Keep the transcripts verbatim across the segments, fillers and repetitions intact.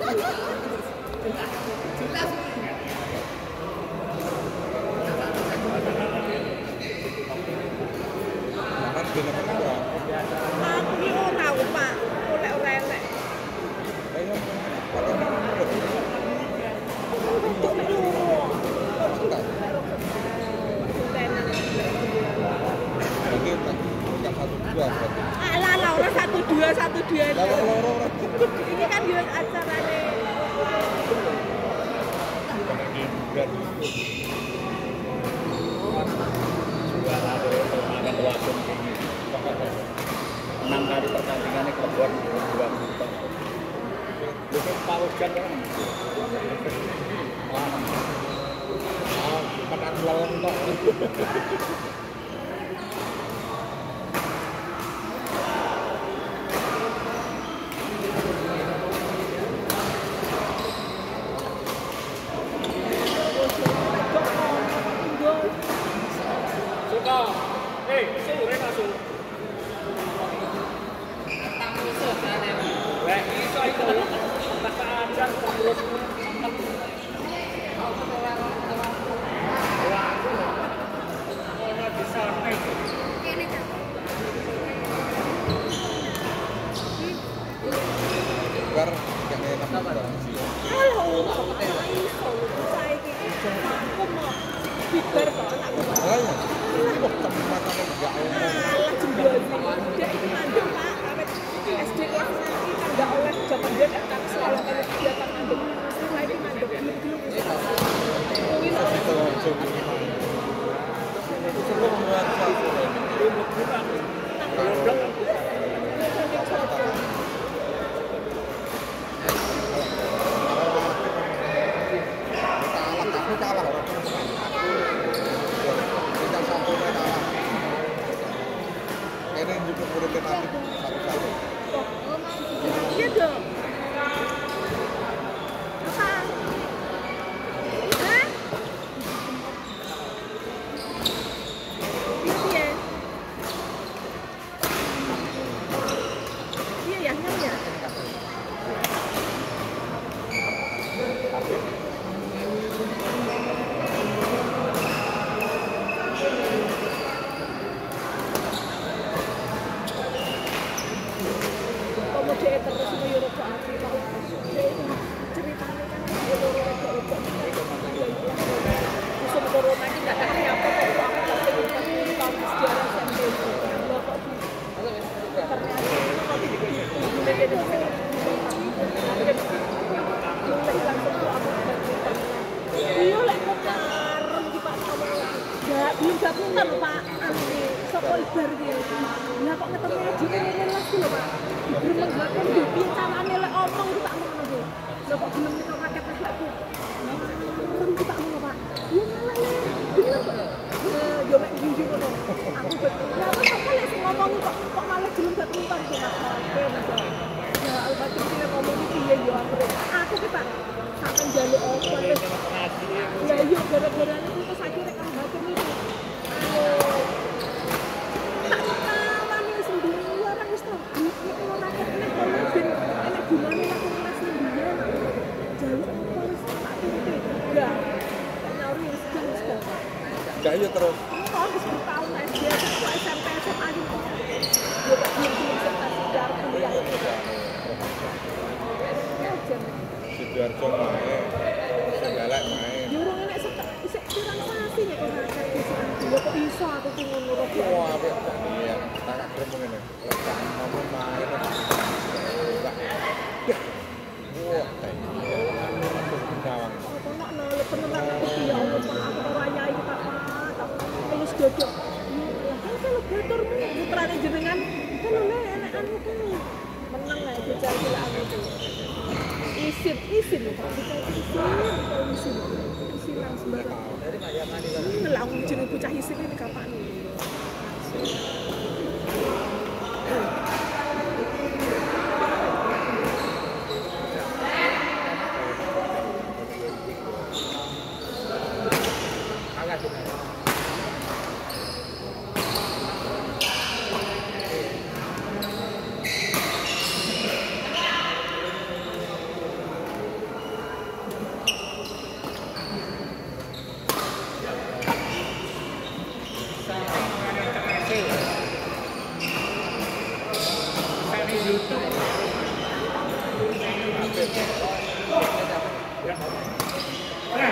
Aku ini ora Pak, oleh-oleh elek. Alah, lah orang satu dua satu dua ini kan dia acaranya enam kali pertandingannya keluar dua juta. Itu paus kan kan? Ah, menang lawan tok. Hei, sore masuk. Lek iso itu. Tak ajar terus. Ora bisa nek. Kene ta. Bar kene enak banget. halo iso saiki aku mau bibar kok anakku. Ayo. Kok temen matane enggak ono. Alah jembol dia iki mandek Pak, awet S D kelas nanti kan enggak oleh zaman dia datang sekolah kalau kegiatan mandek. Setelah itu mandek belum-belum. Kuwi lho. Itu sebelum buat satu. Kalah orang kita satu kalah ini juga muridnya nanti satu-satu Iya dong apa? Hah? Iya iya ya nyam ya dia terus sama Eropa Afrika ceritanya kan Eropa musuh corona ini nggak ada apa kok aku pasti pasti kamu sejarah sampai loh kok ternyata iya lek kok karem di Pak kamu nggak belum gabungan loh Pak Andi sokol bar gitu lah kok ketemu aja ini lagi loh Pak bermen bakal dupi carane lek omong ku tak ngono lho. Lho kok gelem itu rakyat aku. Kan ku tak ngono Pak. Ya malah bener kok. Yo mek njunjung ngono. Aku betul. Ya apa lek sing ngomong kok kok malah gelem gak tumpan ki Mas. Ya albatin sing ngomong iki piye yo aku. Aku ki Pak sampe njaluk opo wis. Ya yo gara-gara niku terus akhire kan batin iki. enggak iya terus oh habis bertahun S D aku S M P S M A gitu gue gak belum belum serta sejarah kuliah itu Sidoarjo main Galak main jurung enak serta isek kurang sasi ya kok ngakak di sini ya kok iso aku tuh ngurut wah apik iya tak gremeng ngene ngomong main wah kawang ono no penerang aku ya Allah Pak aku ora yai Pak terus dodok kan kalau gatormu putrane jenengan kan oleh enak anu kan menang lah bicara gila anu itu isin isin Pak bicara isin isin isinan sembarang ngelang jeneng bocah isin ini kapan nih YouTube. Ya. Nah.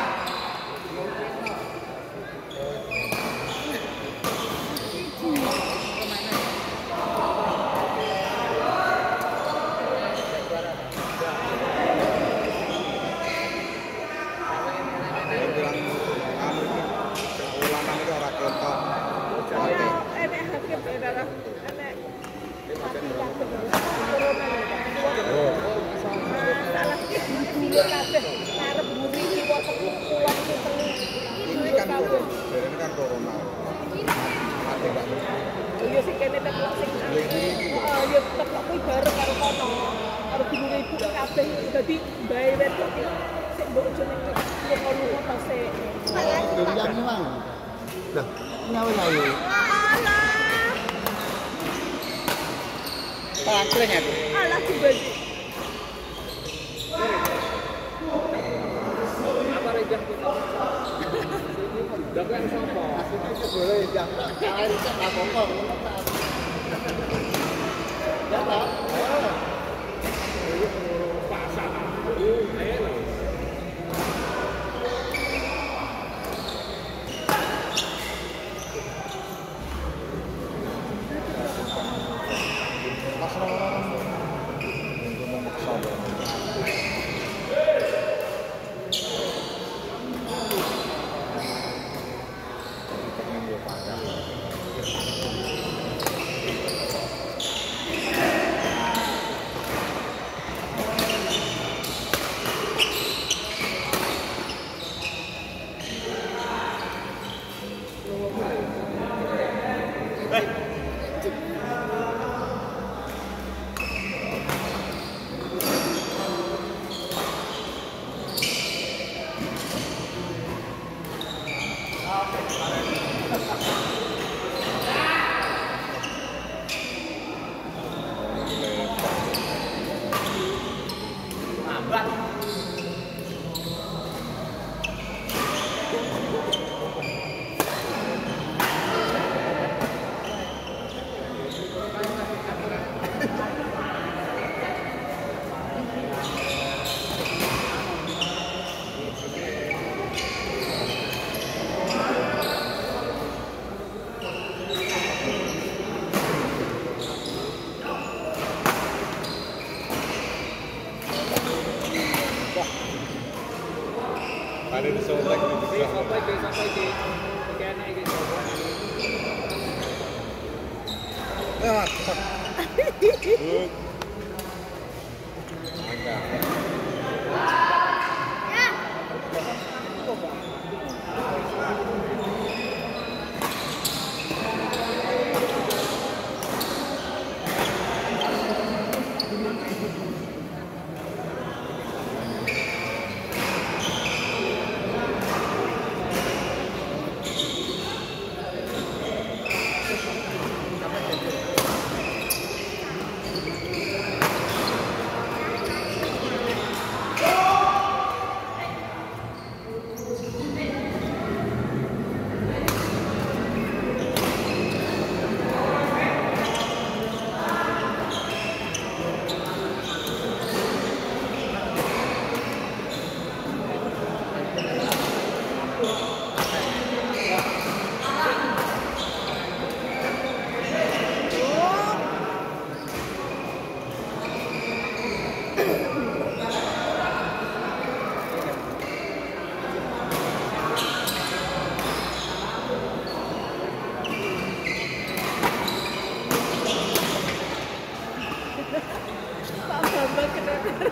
Ini kan corona, ini kan corona. Mati nggak? Iya sih kene teplok sing heeh ya teplok kuwi bareng karo kono. Karo bingung ibu kabeh dadi bae wedok iki sik mbok jeneng lunga-lunga to sik. Dari yang memang. Lah, nyawa layu. Pakrenya tuh. Alah dibagi. Apa rejang kita? Dagang sopo? Itu boleh yang air itu nggak apa-apa. Ya tak? Pasar. Ayo. Pas orang-orang itu memaksa banget. Pengen gue pakai. Ada di Solek di Wis sampai ke sampai ke kene iki. lewat. Good. Agak. Pak Bambang kena.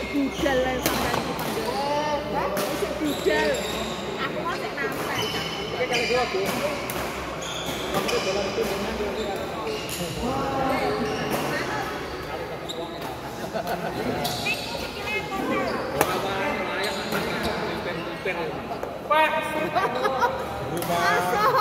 budal lah sampai itu panggil. Sik budal. Aku mau sik nampak. Oke kalau gua Bu. Kamu jalan itu dengan dia dia kalau mau. Kawan layak pen-pen. Pak. Masuk.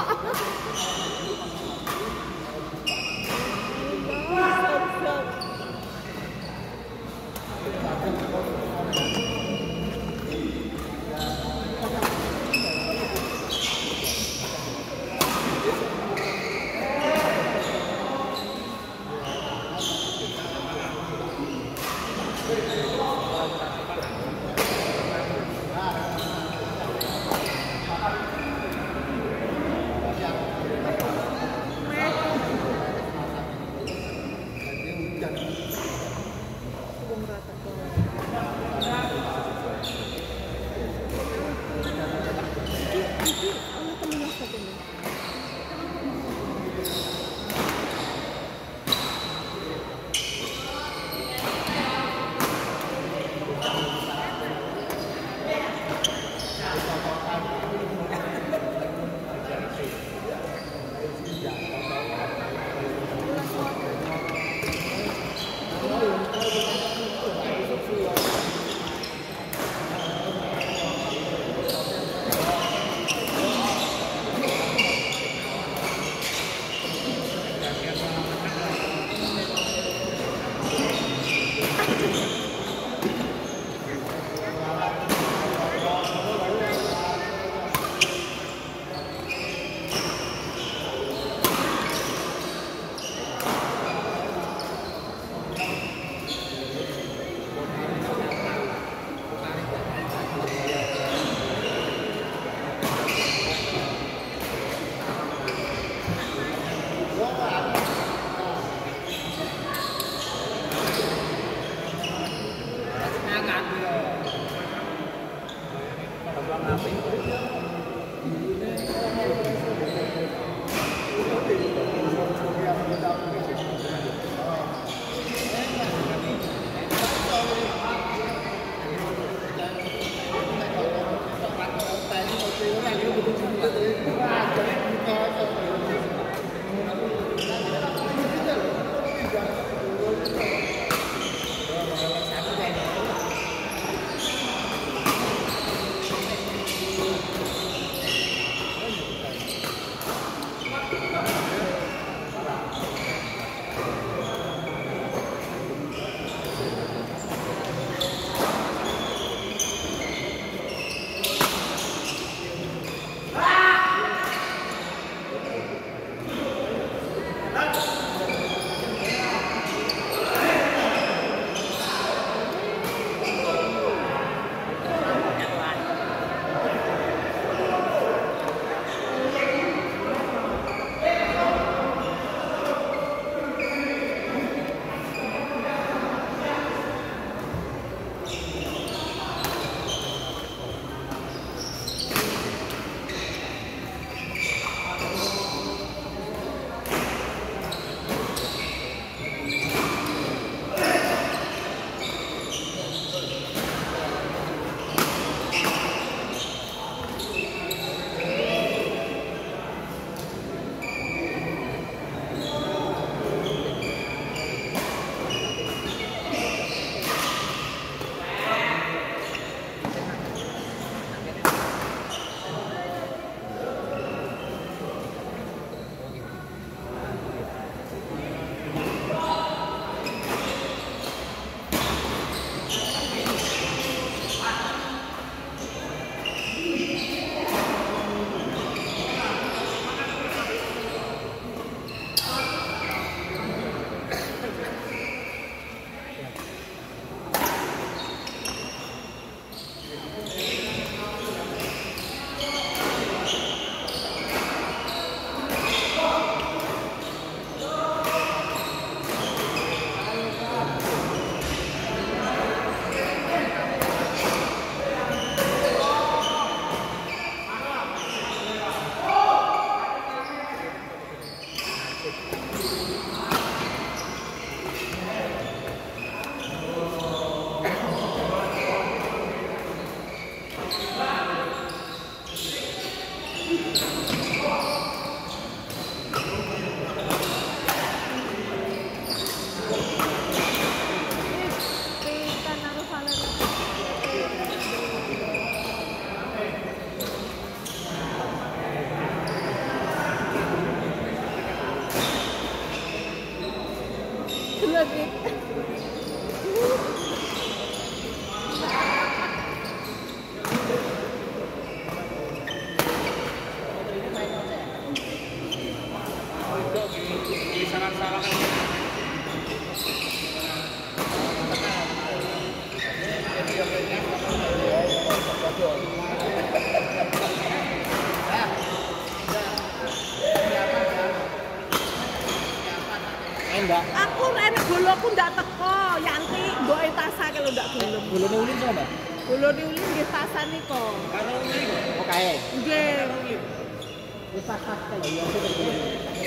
enggak? Aku enek bolo aku ndak teko, Yanti mbok Tasa kalau ndak gelem. Bolone ulin sama? Bolo diuli nggih Tasa niko. Karo ulin. Oh kae. Nggih. Wis pas-pas kae ya aku bolone.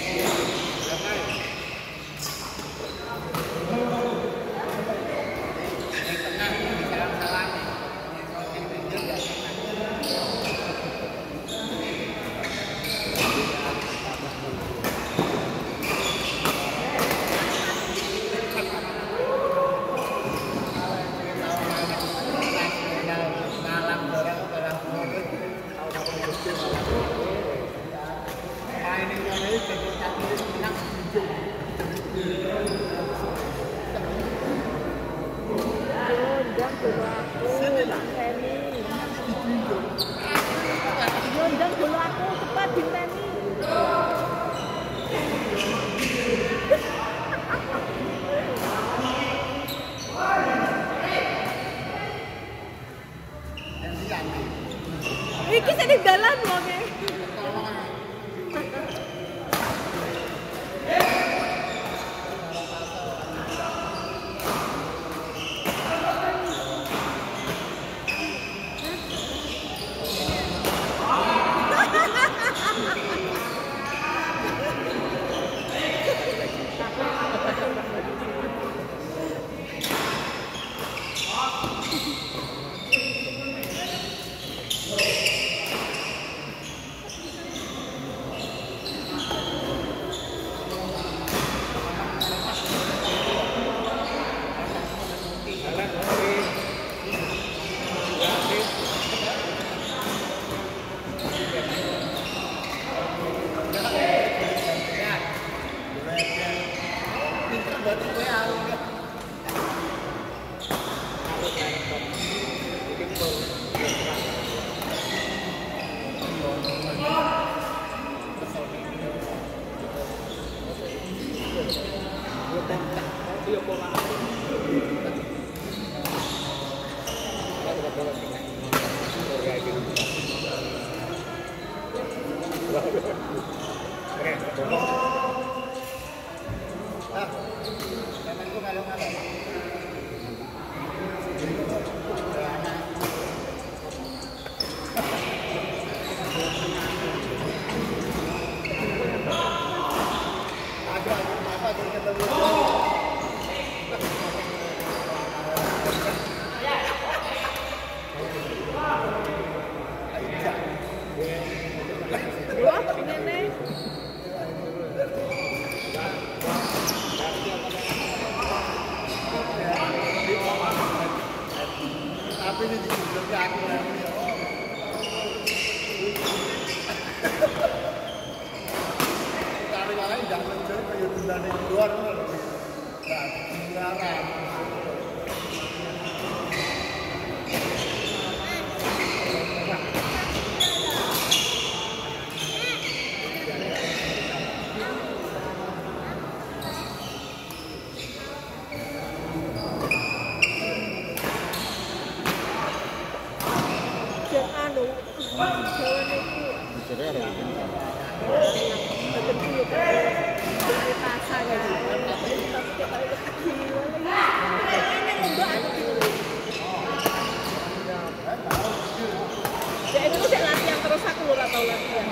Yondang bolo aku, tak teni. Yondang bolo aku cepat diteni. Iki sing ning dalan wonge. Wah, ngene. Tapi ini juga aku lagi. Tarik lagi jangan mencuri kayak tunda di luar. Nah, dilarang. Ya itu saya latihan terus aku ora tau latihan.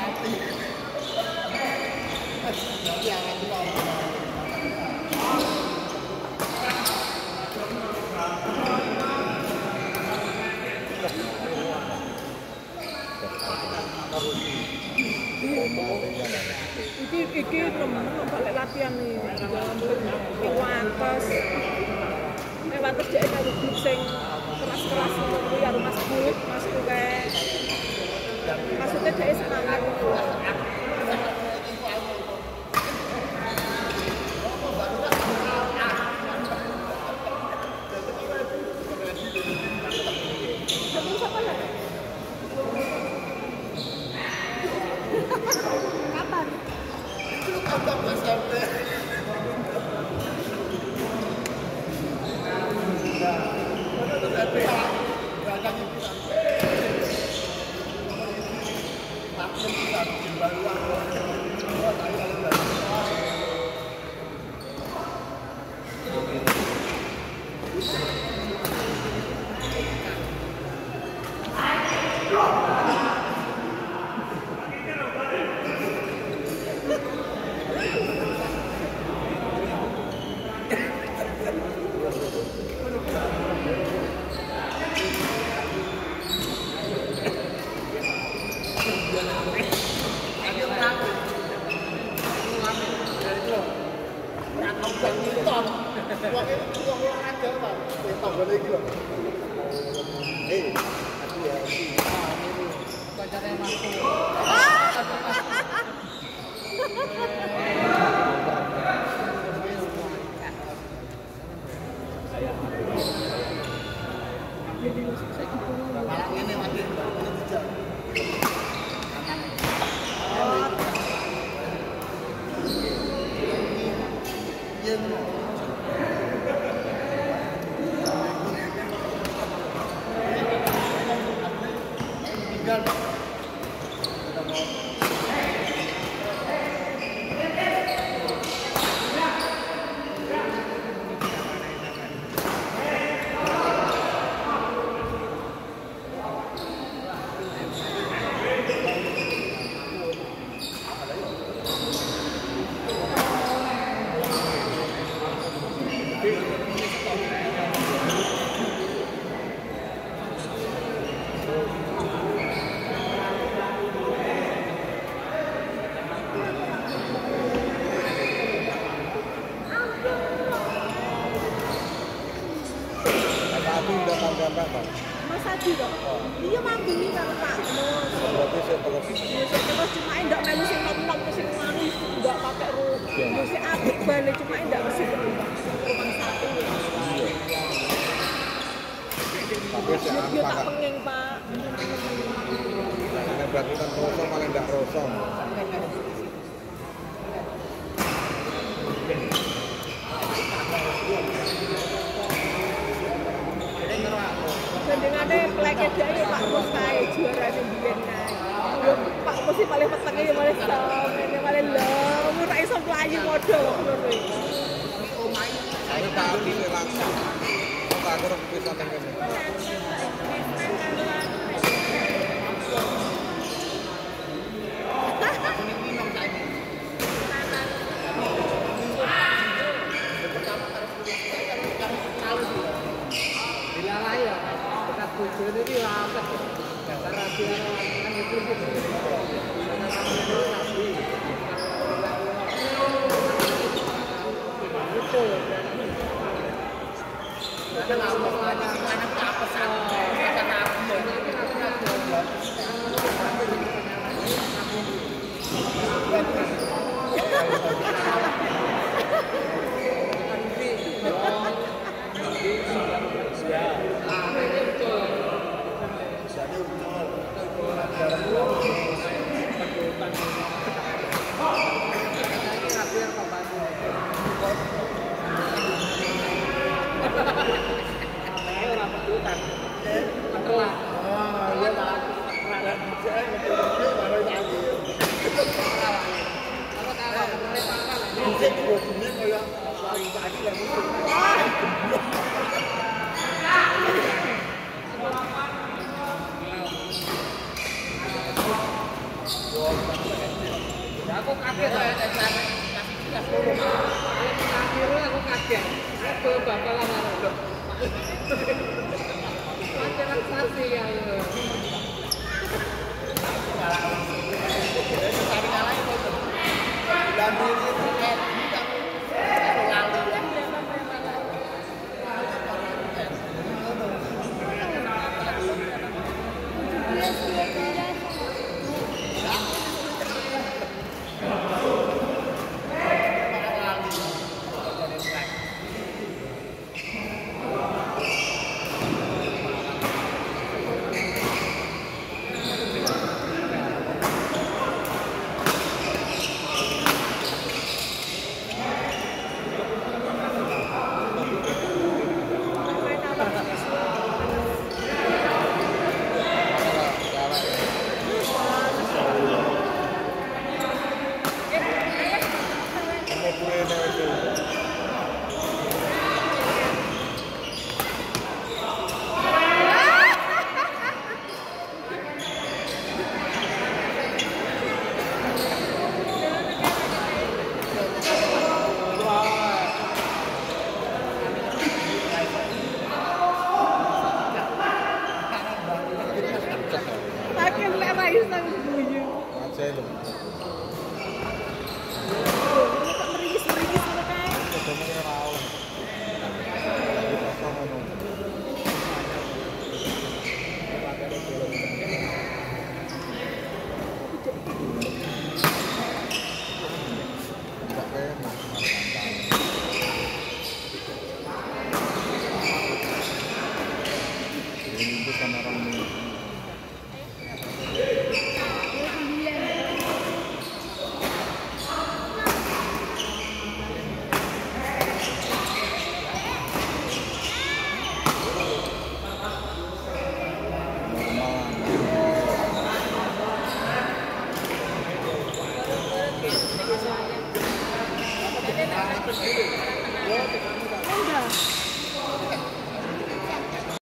Iki iki temen balik latihan nih. Iki wates. Nek wates dhek karo grup sing keras-keras ngono kuwi karo Mas Bud, Mas Kuwe. Maksudnya dhek semangat gitu. Ketemu siapa ya? Kapan? Kapan Mas sampai? boleh iki lho. Eh, aku ya. Pacarnya masuk. Malah ngene lagi ini dijak. Yen tinggal kita mau Aku udah tambah-tambah, Bang. Mas Adi kok. Iya mambungi karo Pak Mus. Berarti saya terus Ya sik terus cuma ndak melu sing nom-nom sing manis, ndak pakai ru. Ya sik apik bane cuma ndak mesti rumah satu. tapi saya Ya tak angkat. penging Pak. Ini berarti kan rosong malah enggak rosong. Gendengane pleke dhewe Pak Mus kae juarane biyen kae. Yo Pak Mus sih paling petenge ya paling samene paling lho, ora iso mlayu padha ngono kuwi. Tapi tak bisa langsung. Tak aku harus bisa tengok. Dilalai ya. Kita tujuh ini langsung. Dasar rahasia kan itu gitu. Itu. Ada langsung ada apa saja. Ada apa? Aku kaget ya, akhirnya aku kaget. Aku bakalan ada. Macam relaksasi ya. sama orang